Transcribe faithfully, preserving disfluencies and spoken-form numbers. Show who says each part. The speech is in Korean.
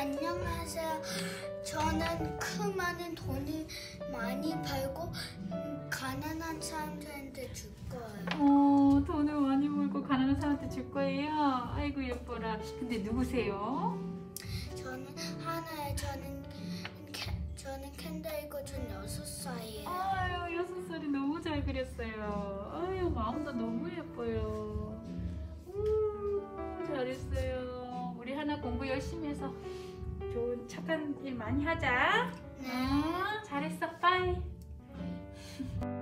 Speaker 1: 안녕하세요. 저는 그 많은 돈을 많이 벌고 가난한 사람들한테 줄 거예요.
Speaker 2: 어, 돈을 많이 벌고 가난한 사람한테 줄 거예요? 아이고 예뻐라. 근데 누구세요?
Speaker 1: 저는 하나에 저는 캐, 저는 캔들이고 전 여섯 살이에요.
Speaker 2: 아유 여섯 살이 너무 잘 그렸어요. 아유 마음도 너무 예뻐요. 우, 잘했어요. 우리 하나 공부 열심히 해서 좋은 착한 일 많이 하자.
Speaker 1: 네.
Speaker 2: 어, 잘했어. 빠이.